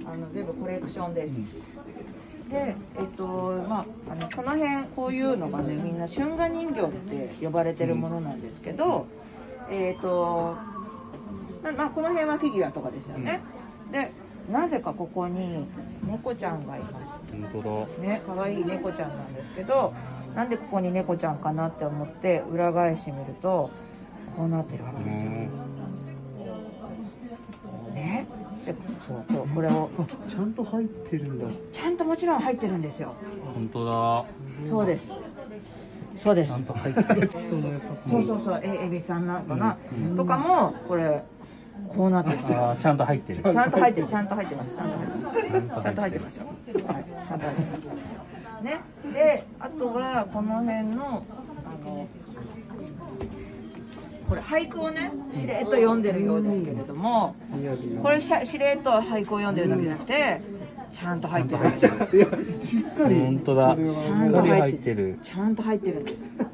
全部コレクションです。で、まあ、この辺こういうのがね、みんな春画人形って呼ばれてるものなんですけど、まあ、この辺はフィギュアとかですよね。で、なぜかここに猫ちゃんがいます。 本当だ。ね、 可愛い猫ちゃんなんですけど、なんでここに猫ちゃんかなって思って裏返してみると、こうなってるわけですよ。ね。で、そうこれをちゃんと入ってるんだ。 ちゃんともちろん入ってるんですよ。 本当だ。 そうです。そうです。 ちゃんと入ってる。 そうエビさんなんかな、とかもこれこうなってます。 ちゃんと入ってる。 ちゃんと入ってる。ちゃんと入ってます。ちゃんと入ってますよ。はい、ちゃんと入ってます。ね。で、あとはこの辺のこれ俳句をね、しれっと読んでるようですけれども、これしれっと俳句を読んでるのじゃなくて、ちゃんと入ってるんですよ。 しっかり。本当だ。 ちゃんと入ってる。ちゃんと入ってるんです。